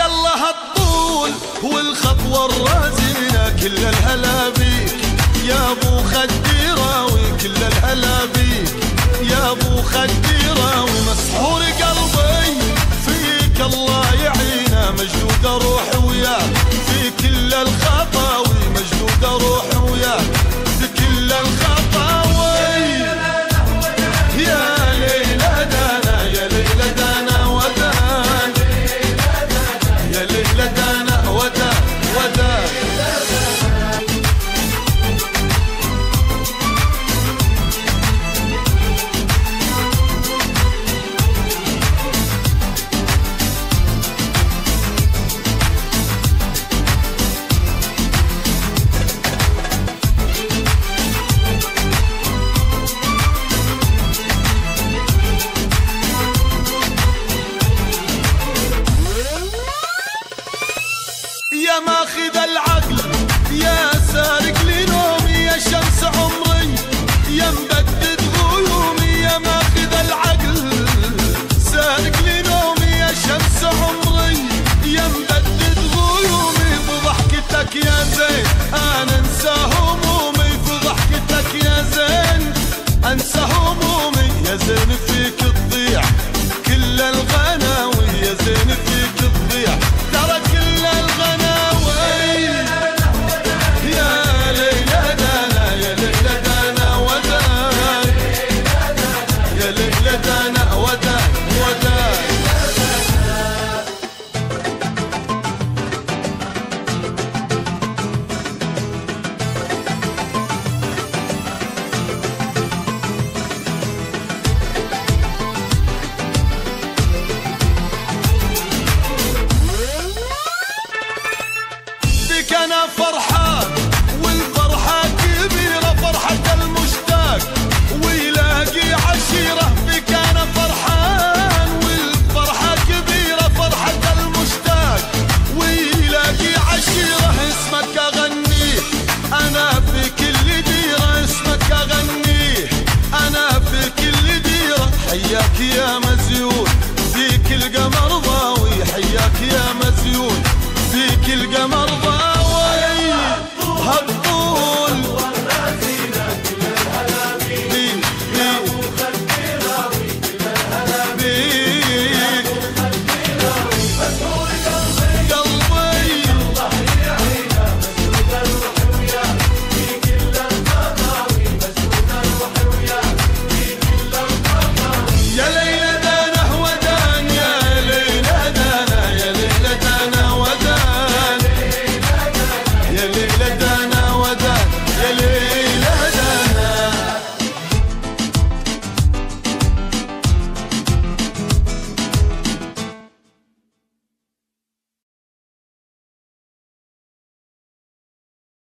يلا هالطول والخطوة الرازينة كل الهلا بيك يا ابو خديراوي، كل الهلا بيك يا ابو خديراوي. مسحور قلبي فيك الله يعينه، مجدودة روحي وياك في كل الخطاوي، مجدودة روحي وياك في كل الخطاوي. يا ليلى دانا يا ليلى دانا ودان، يا ليلى دانا ودان ودان. يا ماخذ العقل يا سارق لي نومي، يا شمس عمري يا مبدد غيومي. يا ماخذ العقل سارق لي نومي، يا شمس عمري يا مبدد غيومي. بضحكتك يا زين انا انسى همومي، بضحكتك يا زين انسى همومي. يا زين فيك تضيع كل الغناوي، يا زين فيك تضيع ترى كل الغناوي. أنا فرحان والفرحة كبيرة، فرحة المشتاق ويلاقي عشيرة. بك أنا فرحان والفرحة كبيرة، فرحة المشتاق ويلاقي عشيرة. اسمك أغنيه أنا في كل ديرة، اسمك أغنيه أنا في كل ديرة. حياك يا مزيون فيك القمر ضاوي، حياك يا مزيون فيك القمر ضاوي.